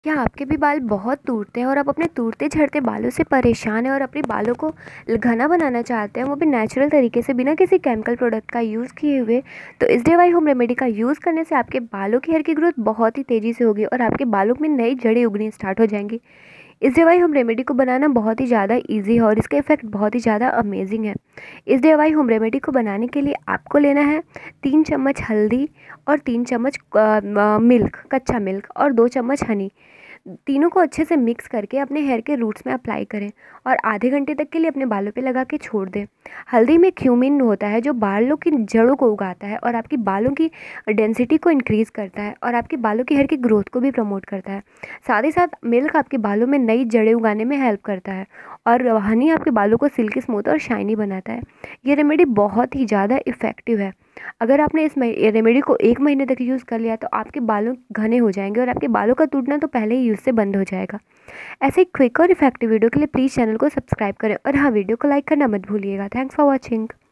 क्या आपके भी बाल बहुत टूटते हैं और आप अपने टूटते झड़ते बालों से परेशान हैं और अपने बालों को घना बनाना चाहते हैं, वो भी नेचुरल तरीके से बिना किसी केमिकल प्रोडक्ट का यूज़ किए हुए? तो इस DIY होम रेमेडी का यूज़ करने से आपके बालों की हेयर की ग्रोथ बहुत ही तेज़ी से होगी और आपके बालों में नई जड़ें उगनी स्टार्ट हो जाएंगी। इस DIY होम रेमेडी को बनाना बहुत ही ज़्यादा ईजी है और इसका इफेक्ट बहुत ही ज़्यादा अमेजिंग है। इस DIY होम रेमेडी को बनाने के लिए आपको लेना है 3 चम्मच हल्दी और 3 चम्मच मिल्क, कच्चा मिल्क और 2 चम्मच हनी। तीनों को अच्छे से मिक्स करके अपने हेयर के रूट्स में अप्लाई करें और आधे घंटे तक के लिए अपने बालों पे लगा के छोड़ दें। हल्दी में क्यूमिन होता है जो बालों की जड़ों को उगाता है और आपकी बालों की डेंसिटी को इंक्रीज़ करता है और आपके बालों की हेयर की ग्रोथ को भी प्रमोट करता है। साथ ही साथ मिल्क आपके बालों में नई जड़ें उगाने में हेल्प करता है और हनी आपके बालों को सिल्की स्मूथ और शाइनी बनाता है। ये रेमेडी बहुत ही ज़्यादा इफ़ेक्टिव है। अगर आपने इस रेमेडी को 1 महीने तक यूज़ कर लिया तो आपके बालों घने हो जाएंगे और आपके बालों का टूटना तो पहले ही यूज़ से बंद हो जाएगा। ऐसे ही क्विक और इफेक्टिव वीडियो के लिए प्लीज़ चैनल को सब्सक्राइब करें और हाँ, वीडियो को लाइक करना मत भूलिएगा। Thanks for watching.